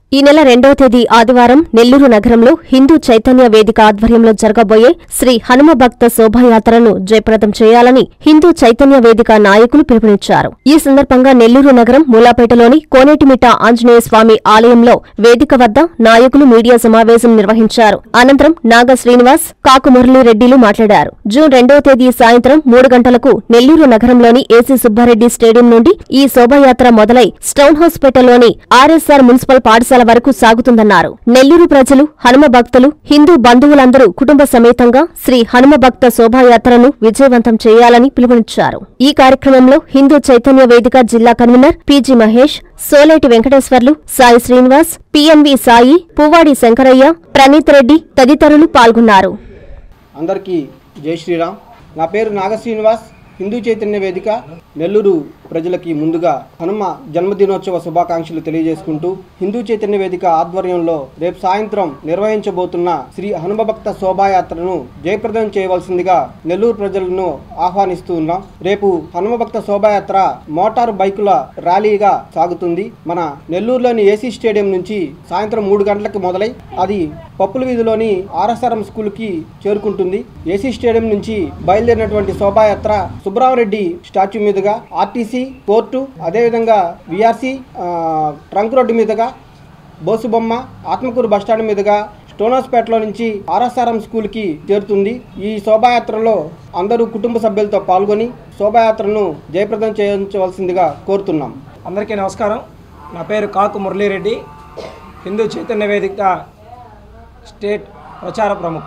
ఈ నెల 2వ తేదీ ఆదివారం నెల్లూరు నగరంలో హిందూ చైతన్య వేదిక ఆధ్వర్యంలో జరగబోయే శ్రీ హనుమ భక్త శోభాయాత్రను జయప్రదం చేయాలని హిందూ చైతన్య వేదిక నాయకులు పిలుపునిచ్చారు. ఈ సందర్భంగా నెల్లూరు నగరం మూలాపేటలోని కోనేటిమిట్ట ఆంజనేయ స్వామి ఆలయంలో వేదిక వద్ద నాయకులు మీడియా సమావేశం నిర్వహించారు. అనంతరం నాగ శ్రీనివాస్, కాకు మురళీరెడ్డిలు మాట్లాడారు. జూన్ 2వ తేదీ సాయంత్రం 3 గంటలకు నెల్లూరు నగరంలోని ఏసీ సుబ్బారెడ్డి స్టేడియం నుండి ఈ శోభాయాత్ర మొదలై స్టౌన్ హౌస్పేటలోని ఆర్ఎస్ఆర్ మున్సిపల్ పాఠశాల వరకు సాగుతుందన్నారు. నెల్లూరు ప్రజలు, హనుమ భక్తులు, హిందూ బంధువులందరూ కుటుంబ సమేతంగా శ్రీ హనుమ భక్త శోభాయాత్రను విజయవంతం చేయాలని పిలుపునిచ్చారు. ఈ కార్యక్రమంలో హిందూ చైతన్య వేదిక జిల్లా convener PG Mahesh, Soleti Venkateswarlu, Sai Srinivas, PNV Sai, Puvvadi Shankaraiah, Praneeth Reddy తదితరులు పాల్గొన్నారు. అందరికీ జై శ్రీరామ్. నా పేరు నాగ శ్రీనివాస్. హిందూ చైతన్య వేదిక నెల్లూరు ప్రజలకి ముందుగా హనుమ జన్మదినోత్సవ శుభాకాంక్షలు తెలియజేసుకుంటూ హిందూ చైతన్య వేదిక ఆధ్వర్యంలో రేపు సాయంత్రం నిర్వహించబోతున్న శ్రీ హనుమ భక్త శోభాయాత్రను జయప్రదం చేయవలసిందిగా నెల్లూరు ప్రజలను ఆహ్వానిస్తూ ఉన్నాం. రేపు హనుమ భక్త శోభాయాత్ర మోటారు బైకుల ర్యాలీగా సాగుతుంది. మన నెల్లూరులోని ఏసీ స్టేడియం నుంచి సాయంత్రం 3 గంటలకు మొదలై అది పప్పుల వీధిలోని ఆర్ఎస్ఆర్ఎం స్కూల్కి చేరుకుంటుంది. ఏసీ స్టేడియం నుంచి బయలుదేరినటువంటి శోభాయాత్ర సుబ్రహ్మరెడ్డి స్టాచ్యూ మీదుగా ఆర్టీసీ కోర్టు, అదేవిధంగా విఆర్సీ ట్రంక్ రోడ్డు మీదుగా బోసుబొమ్మ, ఆత్మకూరు బస్టాండ్ మీదుగా స్టోనోస్పేటలో నుంచి ఆర్ఎస్ఆర్ఎం స్కూల్కి చేరుతుంది. ఈ శోభాయాత్రలో అందరూ కుటుంబ సభ్యులతో పాల్గొని శోభాయాత్రను జయప్రదం చేయించవలసిందిగా కోరుతున్నాం. అందరికీ నమస్కారం. నా పేరు కాకు మురళీరెడ్డి, హిందూ చైతన్య వేదిక స్టేట్ ప్రచార ప్రముఖ.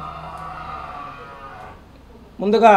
ముందుగా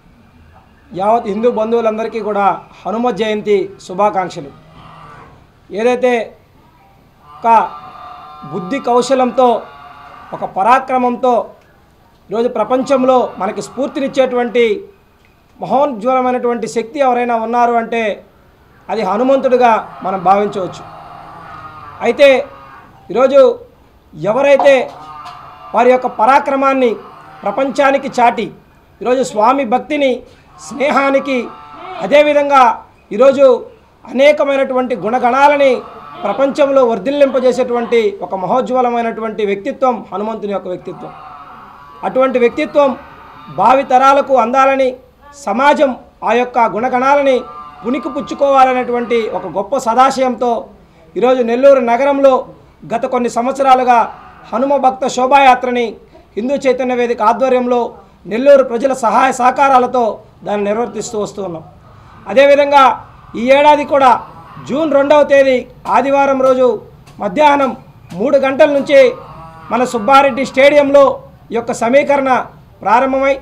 యావత్ హిందూ బంధువులందరికీ కూడా హనుమ జయంతి శుభాకాంక్షలు. ఏదైతే ఒక బుద్ధి కౌశలంతో, ఒక పరాక్రమంతో ఈరోజు ప్రపంచంలో మనకి స్ఫూర్తినిచ్చేటువంటి మహోజ్వలమైనటువంటి శక్తి ఎవరైనా ఉన్నారు అంటే అది హనుమంతుడిగా మనం భావించవచ్చు. అయితే ఈరోజు ఎవరైతే వారి యొక్క పరాక్రమాన్ని ప్రపంచానికి చాటి ఈరోజు స్వామి భక్తిని, స్నేహానికి, అదేవిధంగా ఈరోజు అనేకమైనటువంటి గుణగణాలని ప్రపంచంలో వర్ధిల్లింపజేసేటువంటి ఒక మహోజ్వలమైనటువంటి వ్యక్తిత్వం హనుమంతుని యొక్క వ్యక్తిత్వం. అటువంటి వ్యక్తిత్వం భావితరాలకు అందాలని, సమాజం ఆ యొక్క గుణగణాలని పుణికిపుచ్చుకోవాలనేటువంటి ఒక గొప్ప సదాశయంతో ఈరోజు నెల్లూరు నగరంలో గత కొన్ని సంవత్సరాలుగా హనుమ భక్త శోభాయాత్రని హిందూ చైతన్య వేదిక ఆధ్వర్యంలో నెల్లూరు ప్రజల సహాయ సహకారాలతో దాన్ని నిర్వర్తిస్తూ వస్తూ ఉన్నాం. అదేవిధంగా ఈ ఏడాది కూడా జూన్ 2వ తేదీ ఆదివారం రోజు మధ్యాహ్నం 3 గంటల నుంచి మన సుబ్బారెడ్డి స్టేడియంలో ఈ యొక్క సమీకరణ ప్రారంభమై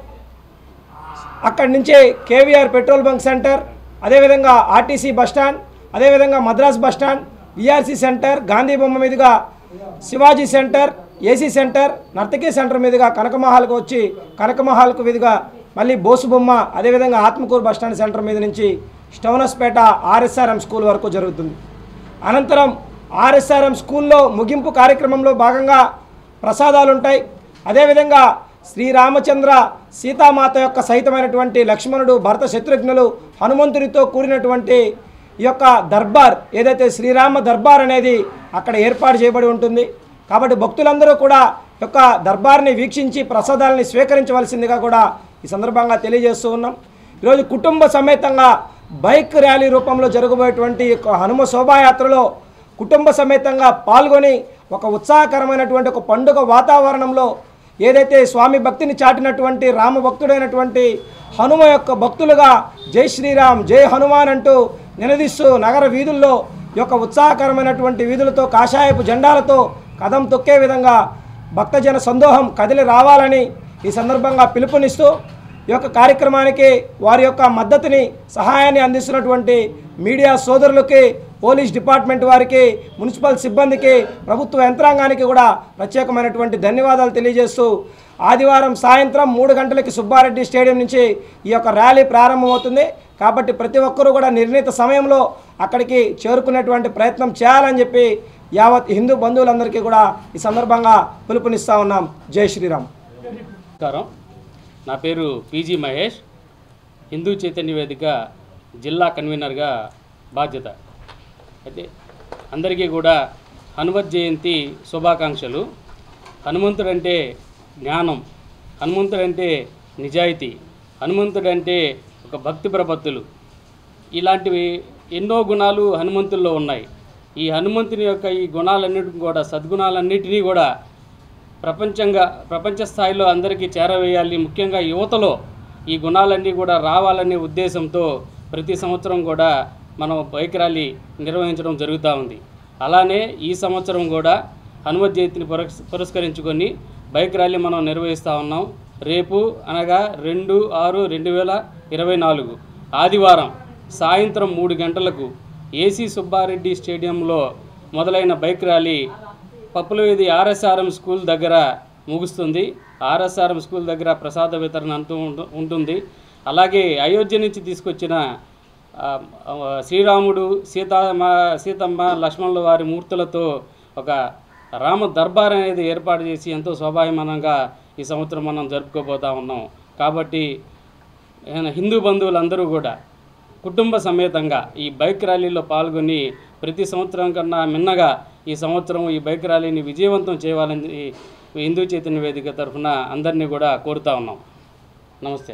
అక్కడి నుంచి కేవీఆర్ పెట్రోల్ బంక్ సెంటర్, అదేవిధంగా ఆర్టీసీ బస్టాండ్, అదేవిధంగా Madras bus stand, VRC centre, Gandhi బొమ్మ మీదుగా Shivaji centre, AC centre, Nartaki centre మీదుగా కనకమహాల్కు వచ్చి కనకమహాల్కు మీదుగా మళ్ళీ బోసుబొమ్మ, అదేవిధంగా ఆత్మకూరు బస్టాండ్ సెంటర్ మీద నుంచి స్టౌనస్పేట ఆర్ఎస్ఆర్ఎం స్కూల్ వరకు జరుగుతుంది. అనంతరం ఆర్ఎస్ఆర్ఎం స్కూల్లో ముగింపు కార్యక్రమంలో భాగంగా ప్రసాదాలు ఉంటాయి. అదేవిధంగా శ్రీరామచంద్ర సీతామాత యొక్క సహితమైనటువంటి లక్ష్మణుడు, భరత శత్రుఘ్నులు, హనుమంతుడితో కూడినటువంటి ఈ యొక్క దర్బార్, ఏదైతే శ్రీరామ దర్బార్ అనేది అక్కడ ఏర్పాటు చేయబడి ఉంటుంది. కాబట్టి భక్తులందరూ కూడా యొక్క దర్బార్ని వీక్షించి ప్రసాదాలని స్వీకరించవలసిందిగా కూడా ఈ సందర్భంగా తెలియజేస్తూ ఉన్నాం. ఈరోజు కుటుంబ సమేతంగా బైక్ ర్యాలీ రూపంలో జరగబోయేటువంటి హనుమ శోభాయాత్రలో కుటుంబ సమేతంగా పాల్గొని ఒక ఉత్సాహకరమైనటువంటి ఒక పండుగ వాతావరణంలో ఏదైతే స్వామి భక్తిని చాటినటువంటి రామ భక్తుడైనటువంటి హనుమ యొక్క భక్తులుగా జై శ్రీరామ్, జై హనుమాన్ అంటూ నినదిస్తూ నగర వీధుల్లో ఈ యొక్క ఉత్సాహకరమైనటువంటి వీధులతో కాషాయపు జెండాలతో కదం తొక్కే విధంగా భక్తజన సందోహం కదిలి రావాలని ఈ సందర్భంగా పిలుపునిస్తూ ఈ యొక్క కార్యక్రమానికి వారి యొక్క మద్దతుని, సహాయాన్ని అందిస్తున్నటువంటి మీడియా సోదరులకి, పోలీస్ డిపార్ట్మెంట్ వారికి, మున్సిపల్ సిబ్బందికి, ప్రభుత్వ యంత్రాంగానికి కూడా ప్రత్యేకమైనటువంటి ధన్యవాదాలు తెలియజేస్తూ ఆదివారం సాయంత్రం 3 గంటలకి సుబ్బారెడ్డి స్టేడియం నుంచి ఈ యొక్క ర్యాలీ ప్రారంభమవుతుంది. కాబట్టి ప్రతి ఒక్కరూ కూడా నిర్ణీత సమయంలో అక్కడికి చేరుకునేటువంటి ప్రయత్నం చేయాలని చెప్పి యావత్ హిందూ బంధువులందరికీ కూడా ఈ సందర్భంగా పిలుపునిస్తూ ఉన్నాం. జై శ్రీరామ్. నమస్కారం. నా పేరు పీజీ మహేష్, హిందూ చైతన్య వేదిక జిల్లా కన్వీనర్గా బాధ్యత. అయితే అందరికీ కూడా హనుమత్ జయంతి శుభాకాంక్షలు. హనుమంతుడంటే జ్ఞానం, హనుమంతుడంటే నిజాయితీ, హనుమంతుడంటే ఒక భక్తి ప్రపత్తులు, ఇలాంటివి ఎన్నో గుణాలు హనుమంతుల్లో ఉన్నాయి. ఈ హనుమంతుని యొక్క ఈ గుణాలన్నిటిని కూడా, సద్గుణాలన్నిటినీ కూడా ప్రపంచ స్థాయిలో అందరికీ చేరవేయాలి. ముఖ్యంగా యువతలో ఈ గుణాలన్నీ కూడా రావాలనే ఉద్దేశంతో ప్రతి సంవత్సరం కూడా మనం బైక్ ర్యాలీ నిర్వహించడం జరుగుతూ ఉంది. అలానే ఈ సంవత్సరం కూడా హనుమత్ జయంతిని పురస్కరించుకొని బైక్ ర్యాలీ మనం నిర్వహిస్తూ ఉన్నాం. రేపు అనగా 2/6/2024 ఆదివారం సాయంత్రం 3 గంటలకు ఏసీ సుబ్బారెడ్డి స్టేడియంలో మొదలైన బైక్ ర్యాలీ పప్పులవేది ఆర్ఎస్ఆర్ఎం స్కూల్ దగ్గర ముగుస్తుంది. ఆర్ఎస్ఆర్ఎం స్కూల్ దగ్గర ప్రసాద వితరణ అంటూ ఉంటుంది. అలాగే అయోధ్య నుంచి తీసుకొచ్చిన శ్రీరాముడు, సీతమ్మ, లక్ష్మణుల వారి మూర్తులతో ఒక రామ దర్బార్ అనేది ఏర్పాటు చేసి ఎంతో శోభాయమానంగా ఈ సంవత్సరం మనం జరుపుకోబోతా ఉన్నాం. కాబట్టి హిందూ బంధువులందరూ కూడా కుటుంబ సమేతంగా ఈ బైక్ ర్యాలీలో పాల్గొని ప్రతి సంవత్సరం కన్నా మిన్నగా ఈ సంవత్సరం ఈ బైక్ ర్యాలీని విజయవంతం చేయాలని హిందూ చైతన్య వేదిక తరఫున అందరినీ కూడా కోరుతా ఉన్నాం. నమస్తే.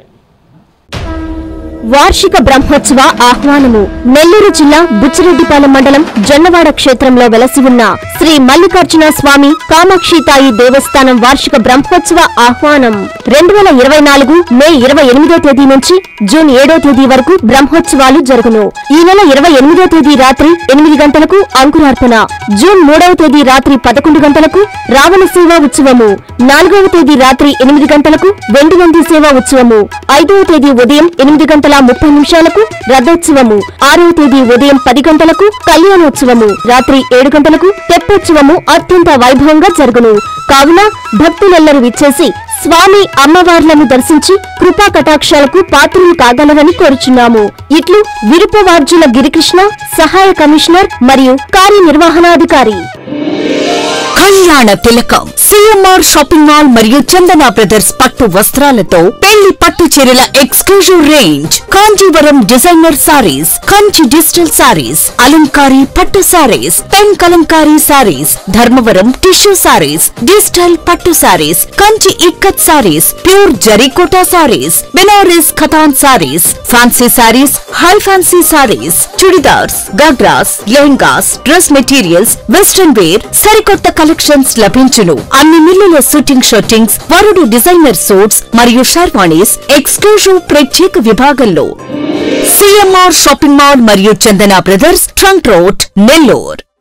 వార్షిక బ్రహ్మోత్సవ ఆహ్వానము. నెల్లూరు జిల్లా బుచ్చిరెడ్డిపాలెం మండలం జొన్నవాడ క్షేత్రంలో వెలసి ఉన్న శ్రీ మల్లికార్జున స్వామి కామాక్షితాయి దేవస్థానం వార్షిక బ్రహ్మోత్సవ ఆహ్వానం 2024 మే 28వ తేదీ నుంచి జూన్ 7వ తేదీ వరకు బ్రహ్మోత్సవాలు జరుగును. ఈ నెల 28వ తేదీ రాత్రి 8 గంటలకు అంకురార్పణ, జూన్ 3వ తేదీ రాత్రి 11 గంటలకు రావణ సేవా ఉత్సవము, 4వ తేదీ రాత్రి 8 గంటలకు వెండి నంది సేవా ఉత్సవము, 5వ తేదీ ఉదయం 8:30 రథోత్సవము, 6వ తేదీ ఉదయం 10 గంటలకు కళ్యాణోత్సవము, రాత్రి 7 గంటలకు తెప్పోత్సవము అత్యంత వైభవంగా జరుగును. కావున భక్తులెల్లరూ విచ్చేసి స్వామి అమ్మవార్లను దర్శించి కృపా కటాక్షాలకు పాత్రలు కాగలరని కోరుచున్నాము. ఇట్లు విరుపవార్జుల గిరికృష్ణ, సహాయ కమిషనర్ మరియు కార్యనిర్వహణాధికారి. కళ్యాణ తిలకం సిఎంఆర్ షాపింగ్ మాల్ మరియు చందన బ్రదర్స్ పట్టు వస్త్రాలతో పెళ్లి పట్టు చీరల exclusive range, Kanjeevaram designer sarees, Kanchi digital sarees, అలంకారీ పట్టు sarees, pen kalamkari sarees, Dharmavaram tissue sarees, digital పట్టు సారీస్, కంచి ఇక్కత్ సారీస్, ప్యూర్ జరీకోటా sarees, Banaras katan sarees, fancy sarees, high fancy sarees, churidars, ghagras, lehengas, dress materials, western wear సరికొత్త కలెక్షన్స్ లభించును. అన్ని మిల్లుల షూటింగ్ షర్టింగ్స్, వరుడు డిజైనర్ సూట్స్ మరియు షర్వాణీస్ ఎక్స్క్లూజివ్ ప్రత్యేక విభాగంలో. సిఎంఆర్ షాపింగ్ మాల్ మరియు Chandana brothers, trunk road, Nellore.